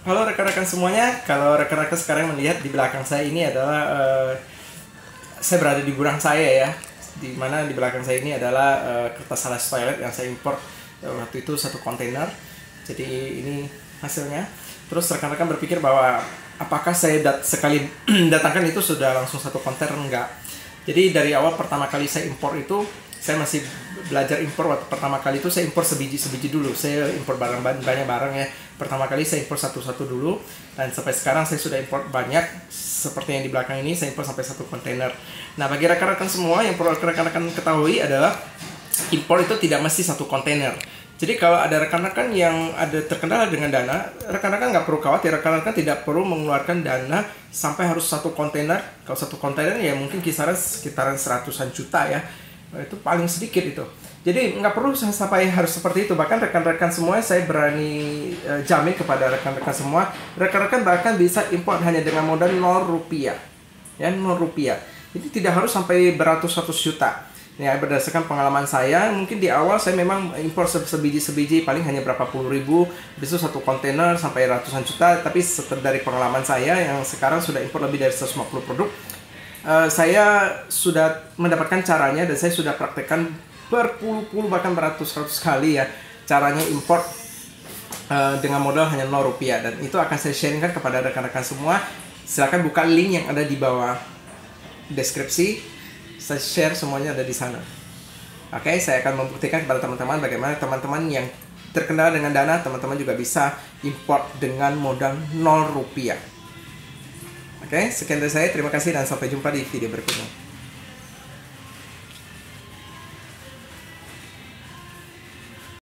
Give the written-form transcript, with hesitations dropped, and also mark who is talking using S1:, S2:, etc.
S1: Halo rekan-rekan semuanya, kalau rekan-rekan sekarang melihat di belakang saya ini adalah saya berada di gudang saya ya, di mana di belakang saya ini adalah kertas alas toilet yang saya import waktu itu satu kontainer. Jadi ini hasilnya. Terus rekan-rekan berpikir bahwa apakah saya sekali datangkan itu sudah langsung satu kontainer? Enggak. Jadi dari awal pertama kali saya impor itu, saya masih belajar impor. Waktu pertama kali itu saya impor sebiji-sebiji dulu. Saya impor banyak barang ya. Pertama kali saya impor satu-satu dulu, dan sampai sekarang saya sudah impor banyak. Seperti yang di belakang ini, saya impor sampai satu kontainer. Nah, bagi rekan-rekan semua, yang perlu rekan-rekan ketahui adalah impor itu tidak mesti satu kontainer. Jadi kalau ada rekan-rekan yang ada terkendala dengan dana, rekan-rekan nggak perlu khawatir. Rekan-rekan tidak perlu mengeluarkan dana sampai harus satu kontainer. Kalau satu kontainer ya mungkin kisaran sekitaran seratusan juta ya. Itu paling sedikit itu. Jadi nggak perlu sampai harus seperti itu. Bahkan rekan-rekan semua saya berani jamin kepada rekan-rekan semua, rekan-rekan bahkan bisa import hanya dengan modal 0 rupiah. Ya, 0 rupiah. Jadi tidak harus sampai beratus-ratus juta. Ya, berdasarkan pengalaman saya, mungkin di awal saya memang impor sebiji-sebiji paling hanya berapa puluh ribu, besok satu kontainer sampai ratusan juta. Tapi dari pengalaman saya yang sekarang sudah impor lebih dari 150 produk, saya sudah mendapatkan caranya dan saya sudah praktekkan berpuluh-puluh bahkan beratus-ratus kali ya caranya import dengan modal hanya 0 rupiah, dan itu akan saya sharingkan kepada rekan-rekan semua. Silahkan buka link yang ada di bawah deskripsi, saya share semuanya ada di sana. Oke, saya akan membuktikan kepada teman-teman bagaimana teman-teman yang terkendala dengan dana, teman-teman juga bisa import dengan modal 0 rupiah. Oke, sekian dari saya. Terima kasih dan sampai jumpa di video berikutnya.